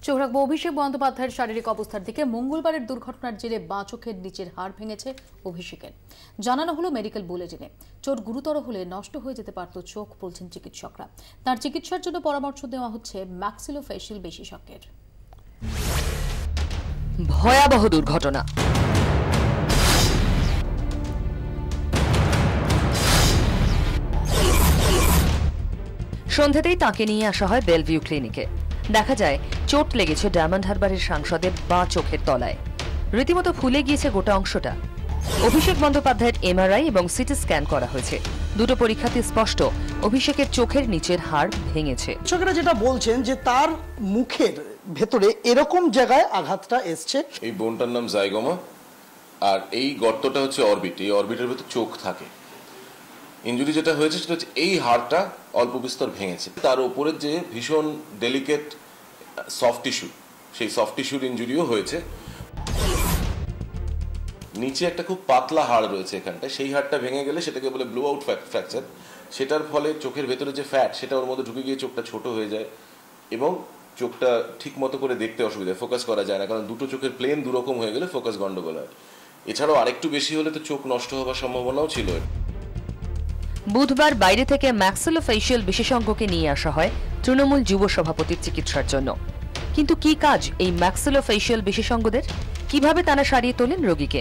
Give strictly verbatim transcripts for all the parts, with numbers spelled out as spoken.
চোখ রাখবো অভিষেক বন্দ্যোপাধ্যায়ের শারীরিক অবস্থার দিকে। মঙ্গলবারের দুর্ঘটনার জেরে বাঁ চোখের নিচের হাড় ভেঙেছে অভিষেকের। জানানো হলো মেডিকেল বুলেটিনে। চোট গুরুতর হলে নষ্ট হয়ে যেতে পারত চোখ, বলছেন চিকিৎসকরা। তার চিকিৎসার জন্য পরামর্শ দেওয়া হচ্ছে ম্যাক্সিলোফেশিয়াল বিশেষজ্ঞের। ভয়াবহ দুর্ঘটনা। সন্ধ্যাতেই তাকে নিয়ে আসা হয় বেলভিউ ক্লিনিকে। দেখা যায় চোট লেগেছে ডায়মন্ড হারবারের সাংসদের বাঁ চোখের তলায়। রীতিমতো ফুলে গিয়েছে গোটা অংশটা। অভিষেক বন্দ্যোপাধ্যায়ের এমআরআই এবং সিটি স্ক্যান করা হয়েছে। দুটো পরীক্ষাতে স্পষ্ট অভিষেকের চোখের নিচের হাড় ভেঙেছে। চিকিৎসকরা যেটা বলছেন যে তার মুখের ভেতরে এরকম জায়গায় আঘাতটা এসছে। এই বোনটার নাম জাইগোমা, আর এই গর্তটা হচ্ছে অরবিট। এই অরবিটের ভেতর চোখ থাকে। ইনজুরি যেটা হয়েছে সেটা হচ্ছে এই হাড়টা অল্প বিস্তর ভেঙেছে। তার উপরে যে ভীষণ ডেলিকেট সফট টিস্যু, সেই সফট টিস্যুর ইনজুরিও হয়েছে। নিচে একটা খুব পাতলা হাড় রয়েছে এখানটায়, সেই হাড়টা ভেঙে গেলে সেটাকে বলে ব্লো আউট ফ্র্যাকচার। সেটার ফলে চোখের ভেতরে যে ফ্যাট সেটা ওর মধ্যে ঢুকে গিয়ে চোখটা ছোট হয়ে যায় এবং চোখটা ঠিক মতো করে দেখতে অসুবিধা, ফোকাস করা যায় না। কারণ দুটো চোখের প্লেন দুরকম হয়ে গেলে ফোকাস গন্ডগোল হয়। এছাড়াও আরেকটু বেশি হলে তো চোখ নষ্ট হওয়ার সম্ভাবনাও ছিল। বুধবার বাইরে থেকে ম্যাক্সিলোফেশিয়াল বিশেষজ্ঞকে নিয়ে আসা হয় তৃণমূল যুব সভাপতির চিকিৎসার জন্য। কিন্তু কি কাজ এই ম্যাক্সিলোফেশিয়াল বিশেষজ্ঞদের? কিভাবে তারা সারিয়ে তোলেন রোগীকে?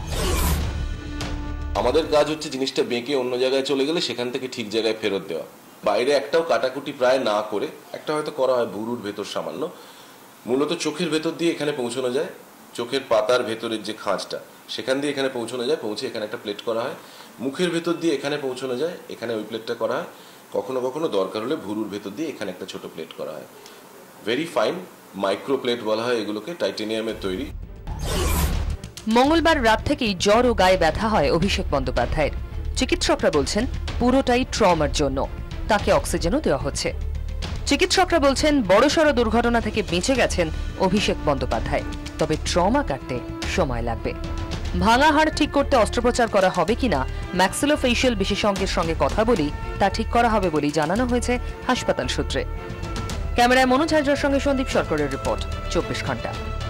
আমাদের কাজ হচ্ছে জিনিসটা বেঁকে অন্য জায়গায় চলে গেলে সেখান থেকে ঠিক জায়গায় ফেরত দেওয়া। বাইরে একটাও কাটাকুটি প্রায় না করে, একটা হয়তো করা হয় ভুরুর ভেতর সামান্য, মূলত চোখের ভেতর দিয়ে এখানে পৌঁছানো যায়। চোখের পাতার ভেতরের যে খাঁজটা সেখান দিয়ে এখানে পৌঁছানো যায়, পৌঁছে এখানে একটা প্লেট করা হয়। মুখের ভেতর দিয়ে এখানে পৌঁছানো যায়, এখানে ওই প্লেটটা করা হয়। কখনো কখনো দরকার হলে ভুরুর ভেতর দিয়ে এখানে একটা ছোট প্লেট করা হয়। ভেরি ফাইন মাইক্রো প্লেট বলা হয় এগুলোকে, টাইটেনিয়ামের তৈরি। মঙ্গলবার রাত থেকেই জ্বর ও গায়ে ব্যথা হয় অভিষেক বন্দ্যোপাধ্যায়ের। চিকিৎসকরা বলছেন পুরোটাই ট্রমার জন্য। তাকে অক্সিজেনও দেওয়া হচ্ছে। চিকিৎসকরা বলছেন বড়সড় দুর্ঘটনা থেকে বেঁচে গেছেন অভিষেক বন্দ্যোপাধ্যায়, তবে ট্রমা কাটতে সময় লাগবে। ভাঙা হাড় ঠিক করতে অস্ত্রোপচার করা হবে কিনা ম্যাক্সিলোফেশিয়াল বিশেষজ্ঞের সঙ্গে কথা বলেই তা ঠিক করা হবে বলেই জানানো হয়েছে হাসপাতাল সূত্রে। ক্যামেরায় মনোজ হাজরার সঙ্গে সন্দীপ সরকারের রিপোর্ট, চব্বিশ ঘন্টা।